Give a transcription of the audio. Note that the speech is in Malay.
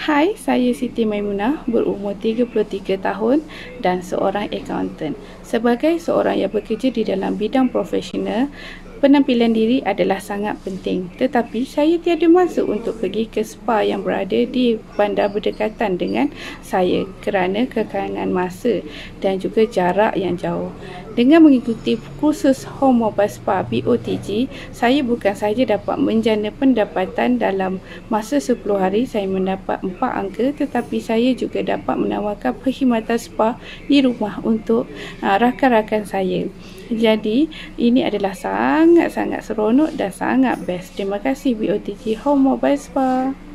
Hai, saya Siti Maimunah, berumur 33 tahun dan seorang akaunten. Sebagai seorang yang bekerja di dalam bidang profesional, penampilan diri adalah sangat penting. Tetapi saya tiada masa untuk pergi ke spa yang berada di bandar berdekatan dengan saya kerana kekangan masa dan juga jarak yang jauh. Dengan mengikuti kursus Home Mobile Spa BOTG, saya bukan sahaja dapat menjana pendapatan dalam masa 10 hari saya mendapat 4 angka, tetapi saya juga dapat menawarkan perkhidmatan spa di rumah untuk rakan-rakan saya. Jadi, ini adalah sangat-sangat seronok dan sangat best. Terima kasih BOTG Home Mobile Spa.